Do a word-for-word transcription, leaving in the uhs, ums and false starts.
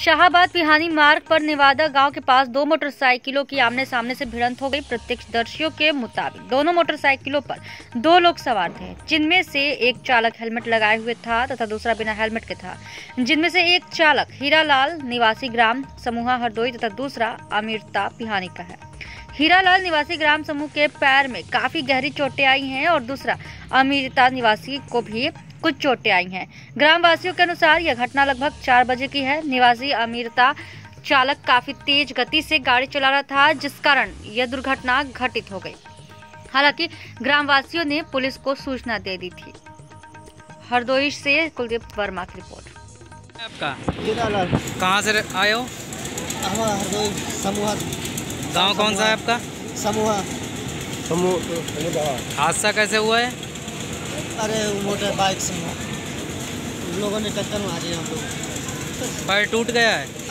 शाहाबाद पिहानी मार्ग पर नेवादा गांव के पास दो मोटरसाइकिलों की आमने सामने से भिड़ंत हो गई। प्रत्यक्षदर्शियों के मुताबिक दोनों मोटरसाइकिलों पर दो लोग सवार थे, जिनमें से एक चालक हेलमेट लगाए हुए था तथा दूसरा बिना हेलमेट के था। जिनमें से एक चालक हीरालाल निवासी ग्राम समूहा हरदोई तथा दूसरा अमीरता पिहानी का है। हीरालाल निवासी ग्राम समूह के पैर में काफी गहरी चोटें आई हैं और दूसरा अमीरता निवासी को भी कुछ चोटें आई हैं। ग्राम वासियों के अनुसार यह घटना लगभग चार बजे की है। निवासी अमीरता चालक काफी तेज गति से गाड़ी चला रहा था, जिस कारण यह दुर्घटना घटित हो गई। हालांकि ग्राम वासियों ने पुलिस को सूचना दे दी थी। हरदोई से कुलदीप वर्मा की रिपोर्ट। आपका हीरालाल कहाँ से आए हो? हमारा हरदोई समूहा। गांव कौन सा है आपका? समूहा। समूह। हादसा कैसे हुआ है? अरे मोटर बाइक से हम लोगों ने टक्कर मारी हम लोग। पैर टूट गया है।